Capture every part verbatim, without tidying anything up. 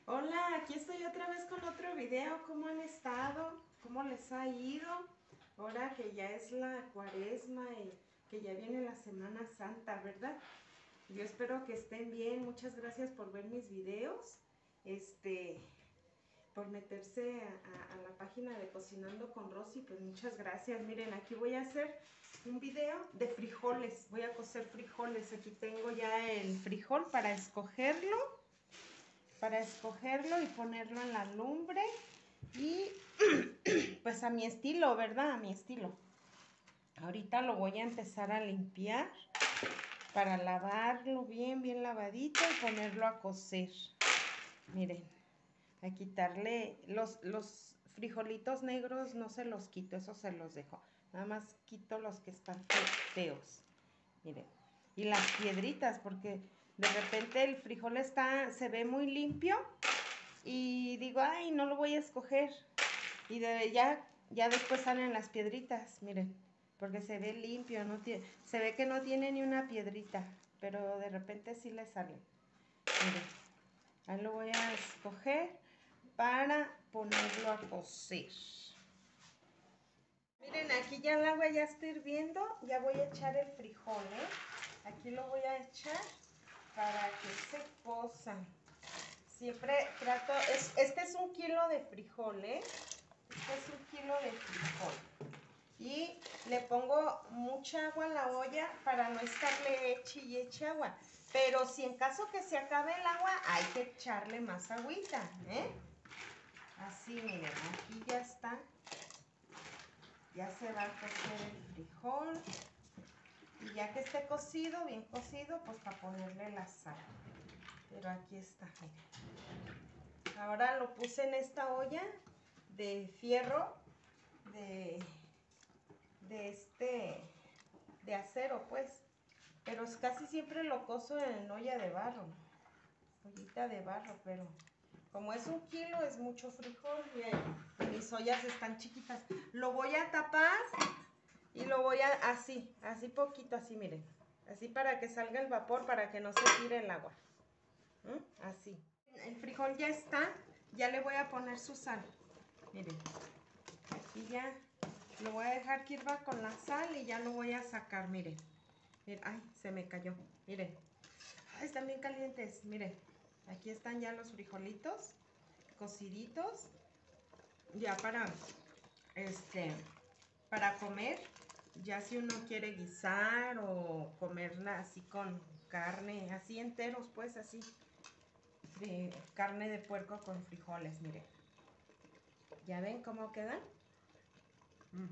Hola, aquí estoy otra vez con otro video. ¿Cómo han estado? ¿Cómo les ha ido? Ahora que ya es la cuaresma y que ya viene la Semana Santa, ¿verdad? Yo espero que estén bien. Muchas gracias por ver mis videos. Este, por meterse a, a, a la página de Cocinando con Rosy, pues muchas gracias. Miren, aquí voy a hacer un video de frijoles. Voy a cocer frijoles. Aquí tengo ya el frijol para escogerlo para escogerlo y ponerlo en la lumbre y pues a mi estilo, ¿verdad? A mi estilo. Ahorita lo voy a empezar a limpiar para lavarlo bien, bien lavadito y ponerlo a cocer. Miren, a quitarle los, los frijolitos negros, no se los quito, eso se los dejo. Nada más quito los que están feos. Miren, y las piedritas, porque de repente el frijol está, se ve muy limpio y digo, ay, no lo voy a escoger. Y de ya, ya después salen las piedritas, miren, porque se ve limpio, no tiene, se ve que no tiene ni una piedrita, pero de repente sí le salen. Miren, ahí lo voy a escoger para ponerlo a cocer. Miren, aquí ya el agua ya está hirviendo, ya voy a echar el frijol, ¿eh? Aquí lo voy a echar para que se cosa. Siempre trato, es, este es un kilo de frijol, ¿eh? Este es un kilo de frijol. Y le pongo mucha agua a la olla para no estarle eche y eche agua. Pero si en caso que se acabe el agua, hay que echarle más agüita, ¿eh? Así, miren, aquí ya está. Ya se va a cocer el frijol. Y ya que esté cocido, bien cocido, pues para ponerle la sal. Pero aquí está, miren. Ahora lo puse en esta olla de fierro, de, de este, de acero, pues. Pero casi siempre lo cozo en olla de barro, ollita de barro, pero como es un kilo, es mucho frijol y mis ollas están chiquitas. Lo voy a tapar y lo voy a, así, así poquito, así, miren. Así para que salga el vapor, para que no se tire el agua. ¿Mm? Así. El frijol ya está, ya le voy a poner su sal. Miren, aquí ya lo voy a dejar que hirva con la sal y ya lo voy a sacar, miren. Miren, ay, se me cayó, miren. Ay, están bien calientes, miren. Aquí están ya los frijolitos cociditos. Ya para, este, para comer. Ya si uno quiere guisar o comerla así con carne, así enteros, pues así. De carne de puerco con frijoles, miren. ¿Ya ven cómo quedan? Mm.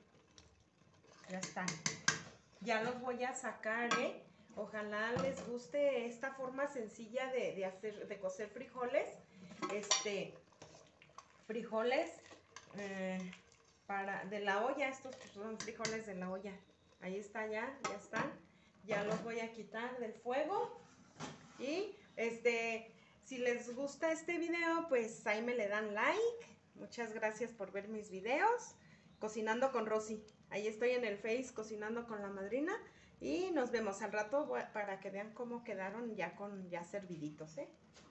Ya están. Ya los voy a sacar, ¿eh? Ojalá les guste esta forma sencilla de, de hacer, de cocer frijoles. Este, frijoles eh, para, de la olla, estos son frijoles de la olla. Ahí está ya, ya están. Ya los voy a quitar del fuego. Y este, si les gusta este video, pues ahí me le dan like. Muchas gracias por ver mis videos. Cocinando con Rosy. Ahí estoy en el Face cocinando con la madrina. Y nos vemos al rato para que vean cómo quedaron ya con ya serviditos, ¿eh?